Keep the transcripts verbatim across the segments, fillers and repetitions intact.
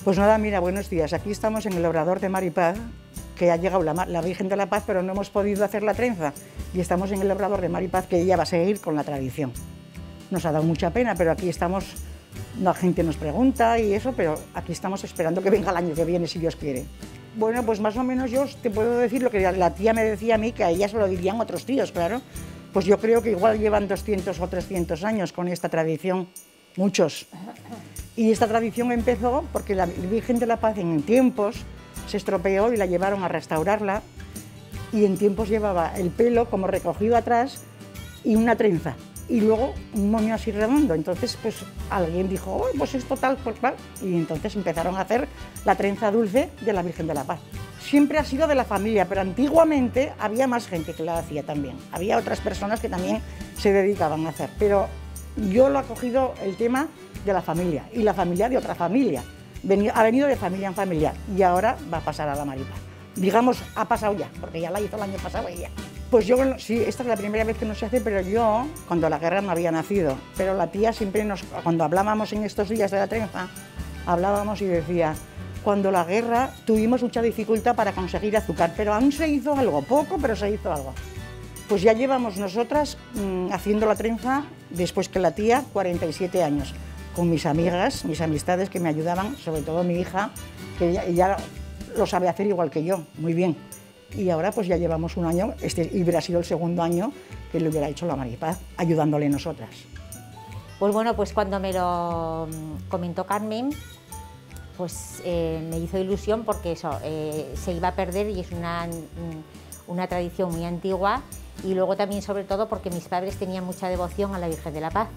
Pues nada, mira, buenos días. Aquí estamos en el Obrador de Mar y Paz, que ha llegado la, la Virgen de la Paz, pero no hemos podido hacer la trenza. Y estamos en el Obrador de Mar y Paz, que ella va a seguir con la tradición. Nos ha dado mucha pena, pero aquí estamos, la gente nos pregunta y eso, pero aquí estamos esperando que venga el año que viene, si Dios quiere. Bueno, pues más o menos yo te puedo decir lo que la tía me decía a mí, que a ella se lo dirían otros tíos, claro. Pues yo creo que igual llevan doscientos o trescientos años con esta tradición, muchos. Y esta tradición empezó porque la Virgen de la Paz en tiempos se estropeó y la llevaron a restaurarla, y en tiempos llevaba el pelo como recogido atrás y una trenza, y luego un moño así redondo. Entonces pues alguien dijo, oh, pues esto tal, pues tal, y entonces empezaron a hacer la trenza dulce de la Virgen de la Paz. Siempre ha sido de la familia, pero antiguamente había más gente que la hacía también. Había otras personas que también se dedicaban a hacer, pero yo lo he cogido el tema de la familia, y la familia de otra familia. Veni, ha venido de familia en familia, y ahora va a pasar a la Mar y Paz. Digamos, ha pasado ya, porque ya la hizo el año pasado ella. Pues yo, sí, esta es la primera vez que no se hace, pero yo, cuando la guerra no había nacido, pero la tía siempre nos, cuando hablábamos en estos días de la trenza, hablábamos y decía, cuando la guerra tuvimos mucha dificultad para conseguir azúcar, pero aún se hizo algo, poco, pero se hizo algo. Pues ya llevamos nosotras mmm, haciendo la trenza, después que la tía, cuarenta y siete años, con mis amigas, mis amistades que me ayudaban, sobre todo mi hija, que ella, ella lo sabe hacer igual que yo, muy bien. Y ahora pues ya llevamos un año, este hubiera sido el segundo año que le hubiera hecho la Mar y Paz, ayudándole nosotras. Pues bueno, pues cuando me lo comentó Carmen, pues eh, me hizo ilusión porque eso, eh, se iba a perder y es una, una tradición muy antigua, y luego también sobre todo porque mis padres tenían mucha devoción a la Virgen de la Paz,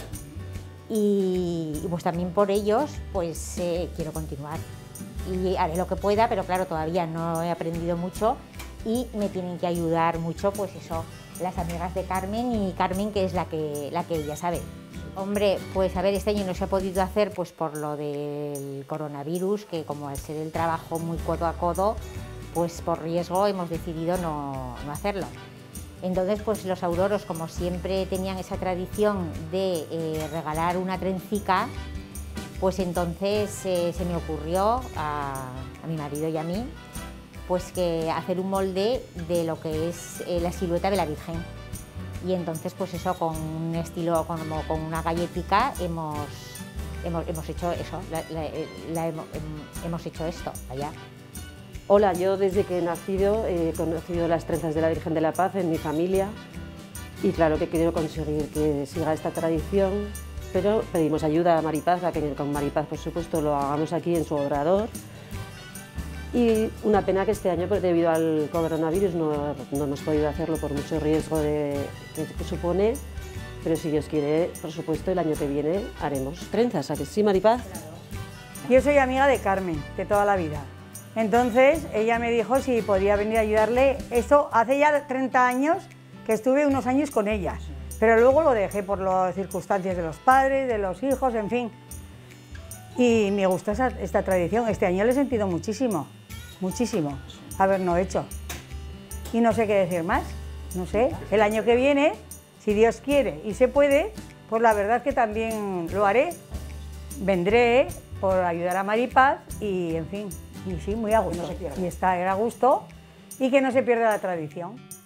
y, y pues también por ellos pues eh, quiero continuar y haré lo que pueda, pero claro, todavía no he aprendido mucho y me tienen que ayudar mucho, pues eso, las amigas de Carmen y Carmen, que es la que, la que ella sabe. Hombre, pues a ver, este año no se ha podido hacer pues por lo del coronavirus, que como al ser el trabajo muy codo a codo, pues por riesgo hemos decidido no, no hacerlo. Entonces, pues los auroros, como siempre tenían esa tradición de eh, regalar una trencica, pues entonces eh, se me ocurrió a, a mi marido y a mí, pues que hacer un molde de lo que es eh, la silueta de la Virgen. Y entonces, pues eso, con un estilo, como con una galletica, hemos, hemos, hemos hecho eso, la, la, la, hemos, hemos hecho esto, allá. Hola, yo desde que he nacido he conocido las trenzas de la Virgen de la Paz en mi familia, y claro que quiero conseguir que siga esta tradición, pero pedimos ayuda a Mar y Paz, a que con Mar y Paz, por supuesto, lo hagamos aquí en su obrador. Y una pena que este año, pues, debido al coronavirus, no, no hemos podido hacerlo por mucho riesgo de, que, que supone, pero si Dios quiere, por supuesto, el año que viene haremos trenzas. ¿A que sí, Mar y Paz? Yo soy amiga de Carmen, de toda la vida. Entonces, ella me dijo si podía venir a ayudarle. Esto hace ya treinta años que estuve unos años con ellas, pero luego lo dejé por las circunstancias de los padres, de los hijos, en fin. Y me gusta esa, esta tradición. Este año le he sentido muchísimo, muchísimo, haberlo hecho. Y no sé qué decir más, no sé. El año que viene, si Dios quiere y se puede, pues la verdad es que también lo haré. Vendré por ayudar a Mar y Paz y, en fin, y sí, muy a gusto. Y estar a gusto y que no se pierda la tradición.